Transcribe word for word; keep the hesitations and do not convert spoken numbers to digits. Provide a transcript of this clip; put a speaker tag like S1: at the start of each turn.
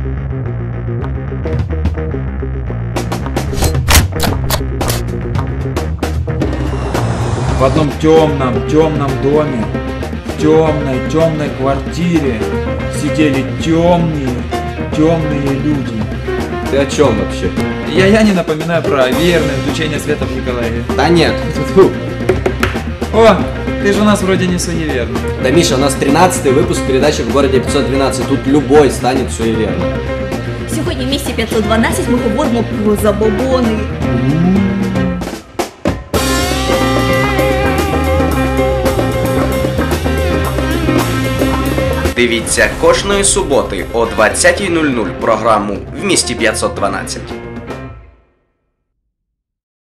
S1: В одном темном, темном доме, в темной, темной квартире сидели темные, темные люди.
S2: Ты о чем вообще?
S1: Я, я не напоминаю про верное включение света в Николаеве.
S2: Да нет. Фу.
S1: О, ты же у нас вроде не суеверный.
S2: Да, Миша, у нас тринадцатый выпуск передачи «В городе пятьсот двенадцать». Тут любой станет суеверным.
S3: Сьогодні в місті п'ятсот дванадцять ми говоримо про забобони.
S4: Дивіться кожної суботи о двадцятій нуль нуль програму «В місті п'ятсот дванадцять».